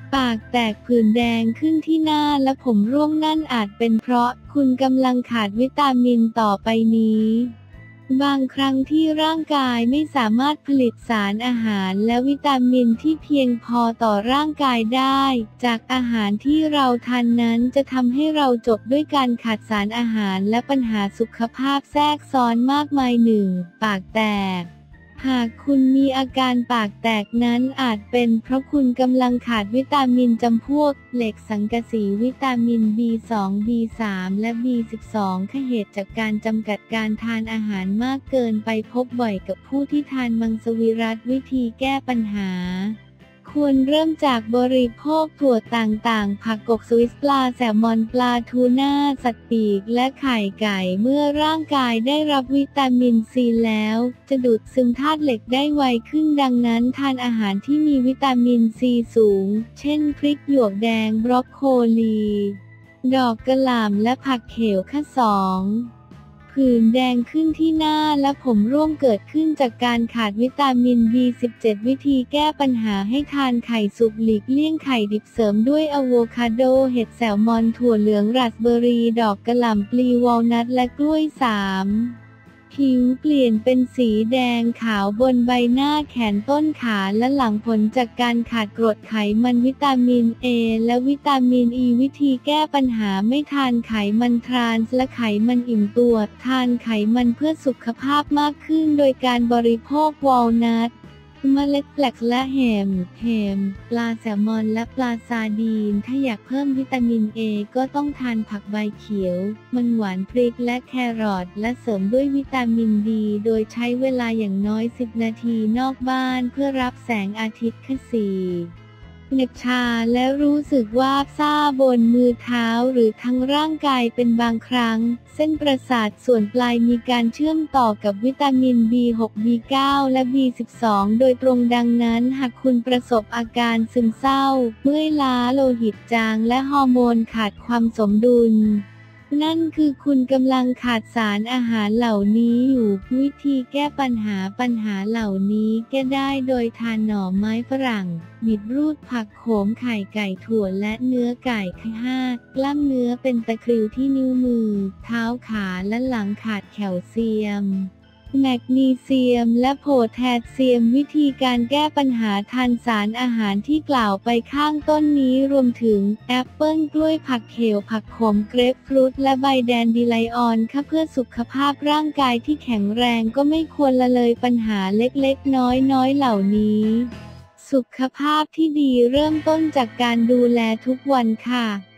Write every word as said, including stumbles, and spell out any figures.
ปากแตกผื่นแดงขึ้นที่หน้าและผมร่วงนั่นอาจเป็นเพราะคุณกำลังขาดวิตามินต่อไปนี้บางครั้งที่ร่างกายไม่สามารถผลิตสารอาหารและวิตามินที่เพียงพอต่อร่างกายได้จากอาหารที่เราทานนั้นจะทำให้เราจบด้วยการขาดสารอาหารและปัญหาสุขภาพแทรกซ้อนมากมายหนึ่งปากแตกหากคุณมีอาการปากแตกนั้นอาจเป็นเพราะคุณกำลังขาดวิตามินจำพวกเหล็กสังกะสีวิตามิน บี สอง บี สาม และ บี สิบสอง ค่ะเหตุจากการจำกัดการทานอาหารมากเกินไปพบบ่อยกับผู้ที่ทานมังสวิรัติวิธีแก้ปัญหาควรเริ่มจากบริโภคถั่วต่างๆผักกบสวิสปลาแซลมอนปลาทูน่าสัตว์ปีกและไข่ไก่เมื่อร่างกายได้รับวิตามินซีแล้วจะดูดซึมธาตุเหล็กได้ไวขึ้นดังนั้นทานอาหารที่มีวิตามินซีสูงเช่นพริกหยวกแดงบรอกโคลีดอกกะหล่ำและผักเขียวค่ะสองผื่นแดงขึ้นที่หน้าและผมร่วงเกิดขึ้นจากการขาดวิตามิน บี สิบเจ็ด วิธีแก้ปัญหาให้ทานไข่สุกหลีกเลี่ยงไข่ดิบเสริมด้วยอะโวคาโดเห็ดแซลมอนถั่วเหลืองราสเบอร์รี่ดอกกะหล่ำปลีวอลนัทและกล้วยสามผิวเปลี่ยนเป็นสีแดงขาวบนใบหน้าแขนต้นขาและหลังผลจากการขาดกรดไขมันวิตามิน เอ และวิตามิน อี วิธีแก้ปัญหาไม่ทานไขมันทรานส์และไขมันอิ่มตัวทานไขมันเพื่อสุขภาพมากขึ้นโดยการบริโภควอลนัทเมล็ดแฟลกซ์และแฮมแฮมปลาแซลมอนและปลาซาร์ดีนถ้าอยากเพิ่มวิตามินเอก็ต้องทานผักใบเขียวมันหวานพริกและแครอทและเสริมด้วยวิตามินดีโดยใช้เวลาอย่างน้อยสิบนาทีนอกบ้านเพื่อรับแสงอาทิตย์ค่ะสี่เหน็บชาและรู้สึกว่าซ่าบนมือเท้าหรือทั้งร่างกายเป็นบางครั้งเส้นประสาทส่วนปลายมีการเชื่อมต่อกับวิตามิน บี หก บี เก้า และ บี สิบสอง โดยตรงดังนั้นหากคุณประสบอาการซึมเศร้าเมื่อยล้าโลหิตจางและฮอร์โมนขาดความสมดุลนั่นคือคุณกำลังขาดสารอาหารเหล่านี้อยู่วิธีแก้ปัญหาปัญหาเหล่านี้แก้ได้โดยทานหน่อไม้ฝรั่งบิดรูดผักโขมไข่ไก่ถั่วและเนื้อไก่ค่ะห้ากล้ามเนื้อเป็นตะคริวที่นิ้วมือเท้าขาและหลังขาดแคลเซียมแมกนีเซียมและโพแทสเซียมวิธีการแก้ปัญหาทานสารอาหารที่กล่าวไปข้างต้นนี้รวมถึงแอปเปิ้ลกล้วยผักเขียวผักขมเกรปฟรุตและใบแดนดิไลออนค่ะเพื่อสุขภาพร่างกายที่แข็งแรงก็ไม่ควรละเลยปัญหาเล็กๆน้อยๆเหล่านี้สุขภาพที่ดีเริ่มต้นจากการดูแลทุกวันค่ะ